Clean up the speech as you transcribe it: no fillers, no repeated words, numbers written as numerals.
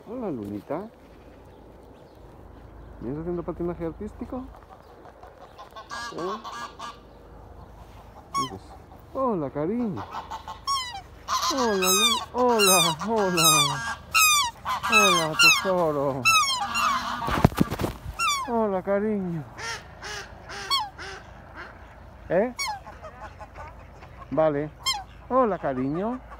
Hola, Lunita. ¿Vienes haciendo patinaje artístico? ¿Eh? Dices, hola, cariño. Hola, hola, hola. Hola, tesoro. Hola, cariño. ¿Eh? Vale. Hola, cariño.